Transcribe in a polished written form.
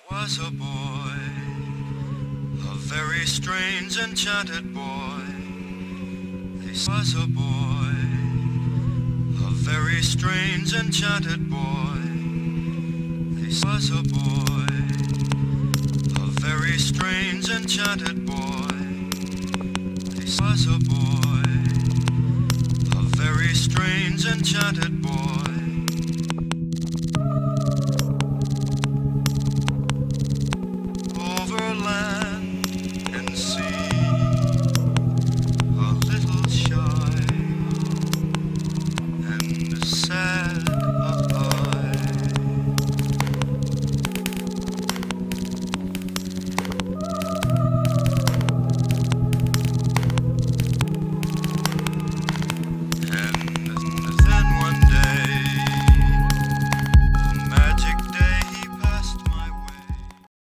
Was a boy, a very strange enchanted boy. This was a boy, a very strange enchanted boy. This was a boy, a very strange enchanted boy. This was a boy, a very strange enchanted boy.